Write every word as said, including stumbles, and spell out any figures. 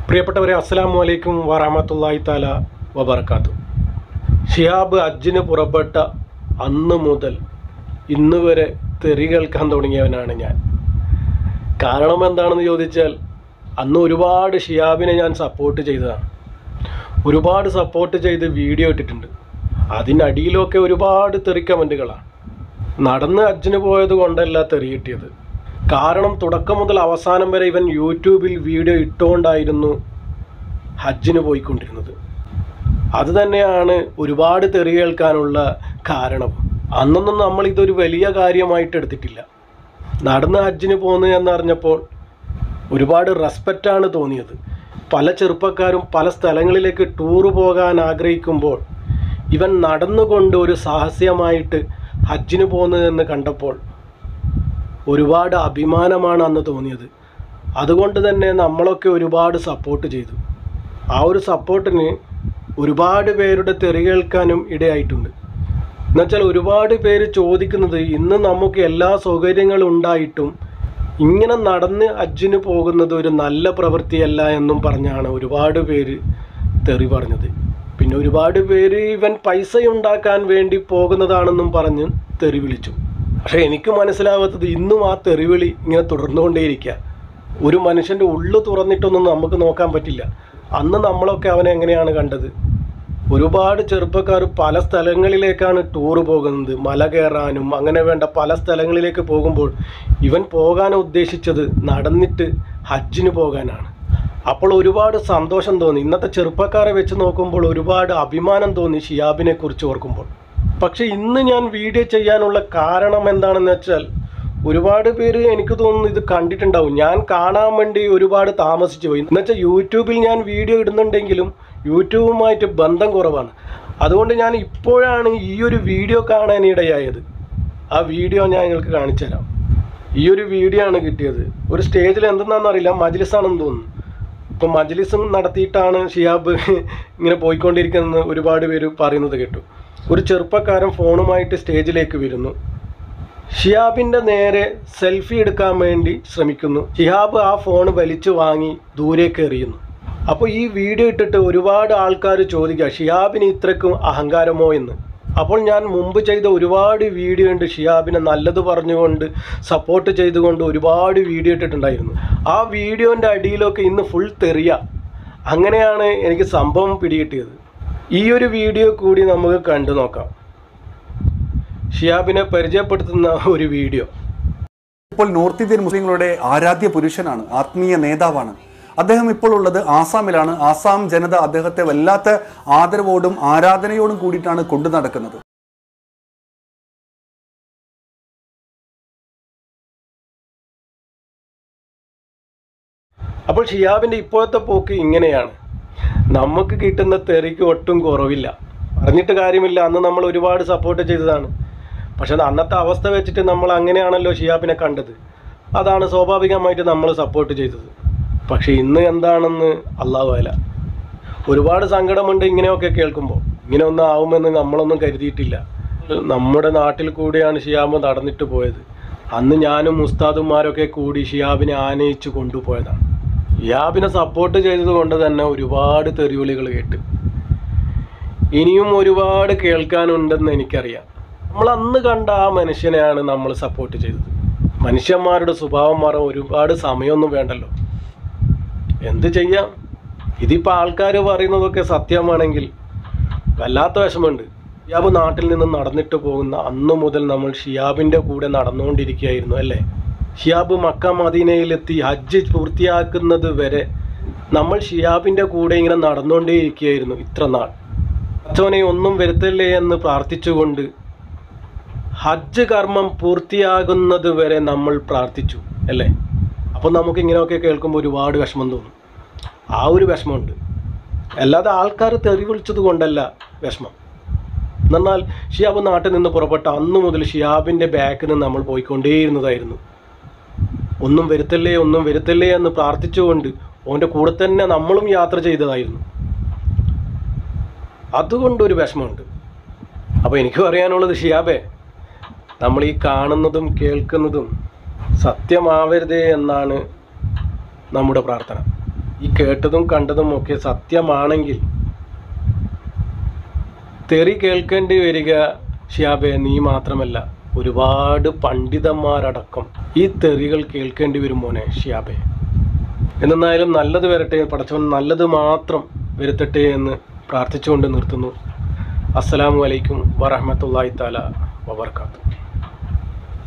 പ്രിയപ്പെട്ടവരെ, അസ്സലാമു അലൈക്കും വറഹ്മത്തുള്ളാഹി തആല വബറകാതുഹു. ഷിഹാബ് ഹജ്ജിന് പുറപ്പെട്ട അന്ന് മുതൽ ഇന്ന് വരെ തെറി കേൾക്കാൻ തുടങ്ങിയവനാണ് ഞാൻ. കാരണം എന്താണെന്ന് ചോദിച്ചാൽ, അന്ന് ഒരുപാട് ഷിഹാബിനെ ഞാൻ സപ്പോർട്ട് ചെയ്തതാണ്. ഒരുപാട് സപ്പോർട്ട് ചെയ്ത് വീഡിയോ ഇട്ടിട്ടുണ്ട്. അതിനടിയിലൊക്കെ ഒരുപാട് തെറി കമൻറ്റുകളാണ്. നടന്ന് ഹജ്ജിന് പോയത് കൊണ്ടല്ല തെറി കിട്ടിയത്. കാരണം തുടക്കം മുതൽ അവസാനം വരെ ഇവൻ യൂട്യൂബിൽ വീഡിയോ ഇട്ടുകൊണ്ടായിരുന്നു ഹജ്ജിന് പോയിക്കൊണ്ടിരുന്നത്. അത് തന്നെയാണ് ഒരുപാട് തെറി കേൾക്കാനുള്ള കാരണം. അന്നൊന്നും നമ്മൾ ഇതൊരു വലിയ കാര്യമായിട്ട് എടുത്തിട്ടില്ല. നടന്ന് ഹജ്ജിന് പോകുന്നു എന്നറിഞ്ഞപ്പോൾ ഒരുപാട് റെസ്പെക്റ്റാണ് തോന്നിയത്. പല ചെറുപ്പക്കാരും പല സ്ഥലങ്ങളിലേക്ക് ടൂറ് പോകാൻ ആഗ്രഹിക്കുമ്പോൾ ഇവൻ നടന്നുകൊണ്ട് ഒരു സാഹസ്യമായിട്ട് ഹജ്ജിന് പോകുന്നതെന്ന് കണ്ടപ്പോൾ ഒരുപാട് അഭിമാനമാണ് അന്ന് തോന്നിയത്. അതുകൊണ്ട് തന്നെ നമ്മളൊക്കെ ഒരുപാട് സപ്പോർട്ട് ചെയ്തു. ആ ഒരു സപ്പോർട്ടിന് ഒരുപാട് പേരുടെ തെറി കേൾക്കാനും ഇടയായിട്ടുണ്ട്. എന്നുവെച്ചാൽ ഒരുപാട് പേര് ചോദിക്കുന്നത്, ഇന്ന് നമുക്ക് എല്ലാ സൗകര്യങ്ങളും ഉണ്ടായിട്ടും ഇങ്ങനെ നടന്ന് ഹജ്ജിന് പോകുന്നത് ഒരു നല്ല പ്രവൃത്തിയല്ല എന്നും പറഞ്ഞാണ് ഒരുപാട് പേര് തെറി പറഞ്ഞത്. പിന്നെ ഒരുപാട് പേര് ഇവൻ പൈസ ഉണ്ടാക്കാൻ വേണ്ടി പോകുന്നതാണെന്നും പറഞ്ഞ് തെറി വിളിച്ചു. പക്ഷേ എനിക്ക് മനസ്സിലാവാത്തത്, ഇന്നും ആ തെറിവിളി ഇങ്ങനെ തുടർന്നുകൊണ്ടേയിരിക്കുക. ഒരു മനുഷ്യൻ്റെ ഉള്ളു തുറന്നിട്ടൊന്നും നമുക്ക് നോക്കാൻ പറ്റില്ല. അന്ന് നമ്മളൊക്കെ അവനെ എങ്ങനെയാണ് കണ്ടത്? ഒരുപാട് ചെറുപ്പക്കാർ പല സ്ഥലങ്ങളിലേക്കാണ് ടൂറ് പോകുന്നത്, മല കയറാനും അങ്ങനെ വേണ്ട പല സ്ഥലങ്ങളിലേക്ക് പോകുമ്പോൾ ഇവൻ പോകാൻ ഉദ്ദേശിച്ചത് നടന്നിട്ട് ഹജ്ജിന് പോകാനാണ്. അപ്പോൾ ഒരുപാട് സന്തോഷം തോന്നി. ഇന്നത്തെ ചെറുപ്പക്കാരെ വെച്ച് നോക്കുമ്പോൾ ഒരുപാട് അഭിമാനം തോന്നി ഷിഹാബിനെ കുറിച്ച് ഓർക്കുമ്പോൾ. പക്ഷെ ഇന്ന് ഞാൻ വീഡിയോ ചെയ്യാനുള്ള കാരണം എന്താണെന്ന് വെച്ചാൽ, ഒരുപാട് പേര് എനിക്ക് തോന്നുന്നു ഇത് കണ്ടിട്ടുണ്ടാവും. ഞാൻ കാണാൻ വേണ്ടി ഒരുപാട് താമസിച്ചു പോയി. എന്നുവെച്ചാൽ യൂട്യൂബിൽ ഞാൻ വീഡിയോ ഇടുന്നുണ്ടെങ്കിലും യൂട്യൂബുമായിട്ട് ബന്ധം കുറവാണ്. അതുകൊണ്ട് ഞാൻ ഇപ്പോഴാണ് ഈ ഒരു വീഡിയോ കാണാനിടയായത്. ആ വീഡിയോ ഞാൻ നിങ്ങൾക്ക് കാണിച്ചു തരാം. ഈ ഒരു വീഡിയോ ആണ് കിട്ടിയത്. ഒരു സ്റ്റേജിൽ എന്തെന്നാണെന്നറിയില്ല, മജ്ലിസാണെന്ന് തോന്നുന്നു. ഇപ്പം മജ്ലിസും നടത്തിയിട്ടാണ് ഷിഹാബ് ഇങ്ങനെ പോയിക്കൊണ്ടിരിക്കുന്നത് ഒരുപാട് പേര് പറയുന്നത് കേട്ടു. ഒരു ചെറുപ്പക്കാരൻ ഫോണുമായിട്ട് സ്റ്റേജിലേക്ക് വരുന്നു. ഷിഹാബിൻ്റെ നേരെ സെൽഫി എടുക്കാൻ വേണ്ടി ശ്രമിക്കുന്നു. ഷിഹാബ് ആ ഫോൺ വലിച്ചു വാങ്ങി ദൂരേക്ക് എറിയുന്നു. അപ്പോൾ ഈ വീഡിയോ ഇട്ടിട്ട് ഒരുപാട് ആൾക്കാർ ചോദിക്കുക, ഷിഹാബിന് ഇത്രയ്ക്കും അഹങ്കാരമോ എന്ന്. അപ്പോൾ ഞാൻ മുമ്പ് ചെയ്ത ഒരുപാട് വീഡിയോ ഉണ്ട്, ഷിഹാബിനെ നല്ലത് പറഞ്ഞുകൊണ്ട് സപ്പോർട്ട് ചെയ്തുകൊണ്ട് ഒരുപാട് വീഡിയോ ഇട്ടിട്ടുണ്ടായിരുന്നു. ആ വീഡിയോൻ്റെ അടിയിലൊക്കെ ഇന്ന് ഫുൾ തെറിയ. അങ്ങനെയാണ് എനിക്ക് സംഭവം പിടികിട്ടിയത്. ഈ ഒരു വീഡിയോ കൂടി നമുക്ക് കണ്ടു നോക്കാം. ഷിഹാബിനെ പരിചയപ്പെടുത്തുന്ന ഒരു വീഡിയോ. ഇപ്പോൾ നോർത്ത് ഇന്ത്യൻ മുസ്ലിങ്ങളുടെ ആരാധ്യ പുരുഷനാണ്, ആത്മീയ നേതാവാണ്. അദ്ദേഹം ഇപ്പോൾ ഉള്ളത് ആസാമിലാണ്. ആസാം ജനത അദ്ദേഹത്തെ വല്ലാത്ത ആദരവോടും ആരാധനയോടും കൂടിയിട്ടാണ് കൊണ്ടു നടക്കുന്നത്. അപ്പോൾ ഷിഹാബിൻ്റെ ഇപ്പോഴത്തെ പോക്ക് ഇങ്ങനെയാണ്. നമുക്ക് കിട്ടുന്ന തെറിക്ക് ഒട്ടും കുറവില്ല. പറഞ്ഞിട്ട് കാര്യമില്ല, അന്ന് നമ്മൾ ഒരുപാട് സപ്പോർട്ട് ചെയ്തതാണ്. പക്ഷെ അന്നത്തെ അവസ്ഥ വെച്ചിട്ട് നമ്മൾ അങ്ങനെയാണല്ലോ ഷിഹാബിനെ കണ്ടത്. അതാണ് സ്വാഭാവികമായിട്ട് നമ്മൾ സപ്പോർട്ട് ചെയ്തത്. പക്ഷെ ഇന്ന് എന്താണെന്ന് അല്ലാഹു അല. ഒരുപാട് സങ്കടമുണ്ട് ഇങ്ങനെയൊക്കെ കേൾക്കുമ്പോൾ. ഇങ്ങനെ ഒന്നും ആവുമെന്ന് നമ്മളൊന്നും കരുതിയിട്ടില്ല. നമ്മുടെ നാട്ടിൽ കൂടിയാണ് ഷിഹാബ് നടന്നിട്ട് പോയത്. അന്ന് ഞാനും ഉസ്താദുമാരൊക്കെ കൂടി ഷിഹാബിനെ ആനയിച്ച് കൊണ്ടുപോയതാണ്. ഷിഹാബിനെ സപ്പോർട്ട് ചെയ്തത് കൊണ്ട് തന്നെ ഒരുപാട് തെറിവിളികൾ കേട്ട്. ഇനിയും ഒരുപാട് കേൾക്കാനുണ്ടെന്ന് എനിക്കറിയാം. നമ്മൾ അന്ന് കണ്ട ആ മനുഷ്യനെയാണ് നമ്മൾ സപ്പോർട്ട് ചെയ്തത്. മനുഷ്യന്മാരുടെ സ്വഭാവം മാറാൻ ഒരുപാട് സമയമൊന്നും വേണ്ടല്ലോ. എന്ത് ചെയ്യാം? ഇതിപ്പോൾ ആൾക്കാർ പറയുന്നതൊക്കെ സത്യമാണെങ്കിൽ വല്ലാത്ത വിഷമമുണ്ട്. ഷിഹാബ് നാട്ടിൽ നിന്ന് നടന്നിട്ട് പോകുന്ന അന്നു മുതൽ നമ്മൾ ഷിഹാബിൻ്റെ കൂടെ നടന്നുകൊണ്ടിരിക്കുകയായിരുന്നു അല്ലേ? ഷിഹാബ് മക്ക മദീനയിലെത്തി ഹജ്ജ് പൂർത്തിയാക്കുന്നത് വരെ നമ്മൾ ഷിഹാബിൻ്റെ കൂടെ ഇങ്ങനെ നടന്നുകൊണ്ടേയിരിക്കുകയായിരുന്നു ഇത്ര നാൾ. അച്ചോനെ ഒന്നും വരുത്തല്ലേ എന്ന് പ്രാർത്ഥിച്ചുകൊണ്ട് ഹജ്ജ് കർമ്മം പൂർത്തിയാകുന്നത് വരെ നമ്മൾ പ്രാർത്ഥിച്ചു അല്ലേ? അപ്പോൾ നമുക്ക് ഇങ്ങനെയൊക്കെ കേൾക്കുമ്പോൾ ഒരുപാട് വിഷമം തോന്നും. ആ ഒരു വിഷമമുണ്ട്. അല്ലാതെ ആൾക്കാർ തെറി വിളിച്ചത് കൊണ്ടല്ല വിഷമം. എന്നാൽ ഷിഹാബ് നാട്ടിൽ നിന്ന് പുറപ്പെട്ട അന്നു മുതൽ ഷിഹാബിൻ്റെ ബാക്കിൽ നിന്ന് നമ്മൾ പോയിക്കൊണ്ടേയിരുന്നതായിരുന്നു. ഒന്നും വരുത്തല്ലേ ഒന്നും വരുത്തല്ലേ എന്ന് പ്രാർത്ഥിച്ചുകൊണ്ട് അവൻ്റെ കൂടെ തന്നെ നമ്മളും യാത്ര ചെയ്തതായിരുന്നു. അതുകൊണ്ടൊരു വിഷമമുണ്ട്. അപ്പോൾ എനിക്ക് പറയാനുള്ളത്, ഷിഹാബേ, നമ്മൾ ഈ കാണുന്നതും കേൾക്കുന്നതും സത്യമാവരുതേ എന്നാണ് നമ്മുടെ പ്രാർത്ഥന. ഈ കേട്ടതും കണ്ടതും ഒക്കെ സത്യമാണെങ്കിൽ തെറി കേൾക്കേണ്ടി വരിക ഷിഹാബെ നീ മാത്രമല്ല, ഒരുപാട് പണ്ഡിതന്മാരടക്കം ഈ തെറികൾ കേൾക്കേണ്ടി വരും മോനെ ഷിഹാബെ. എന്നായാലും നല്ലത് വരട്ടെ, പടച്ചവൻ നല്ലത് മാത്രം വരുത്തട്ടെ എന്ന് പ്രാർത്ഥിച്ചുകൊണ്ട് നിർത്തുന്നു. അസ്സലാമു അലൈക്കും വറഹ്മത്തുള്ളാഹി തആല വബറകാതുഹു.